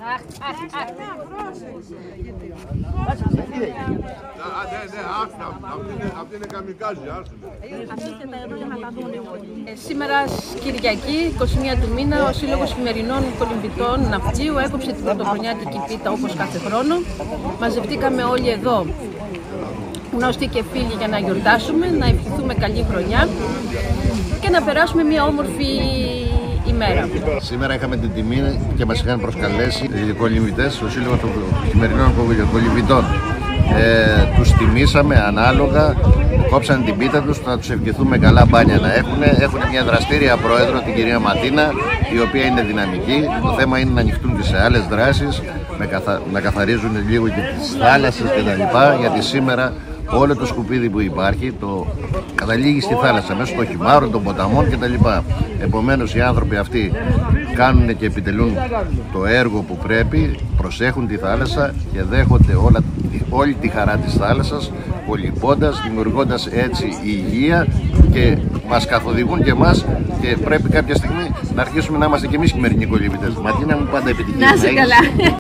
Αυτή είναι καμικάζι, Σήμερα Κυριακή, 21 του μήνα, ο Σύλλογος Χειμερινών Κολυμβητών Ναυτίου έκοψε την πρωτοχρονιάτικη πίτα όπως κάθε χρόνο. Μαζευτήκαμε όλοι εδώ, γνωστοί και φίλοι, για να γιορτάσουμε, να ευχηθούμε καλή χρονιά και να περάσουμε μια όμορφη ημέρα. Σήμερα είχαμε την τιμή και μας είχαν προσκαλέσει οι κολυμβητές, ο Σύλλογος των Χειμερινών Κολυμβητών. Τους τιμήσαμε ανάλογα, κόψαν την πίτα τους, να τους ευχηθούμε καλά μπάνια να έχουν. Έχουν μια δραστήρια πρόεδρο, την κυρία Ματίνα, η οποία είναι δυναμική. Το θέμα είναι να ανοιχτούν και σε άλλες δράσεις, να καθαρίζουν λίγο και τις θάλασσες κτλ. Γιατί σήμερα όλο το σκουπίδι που υπάρχει καταλήγει στη θάλασσα, μέσα στο χυμάρο, των ποταμών κτλ. Επομένως οι άνθρωποι αυτοί κάνουν και επιτελούν το έργο που πρέπει, προσέχουν τη θάλασσα και δέχονται όλη τη χαρά της θάλασσας, κολυμπώντας, δημιουργώντας έτσι υγεία, και μας καθοδηγούν και εμάς, και πρέπει κάποια στιγμή να αρχίσουμε να είμαστε και εμείς χειμερινοί κολυμβητές. Ματίνα μου, πάντα επιτυχία. Να είσαι καλά.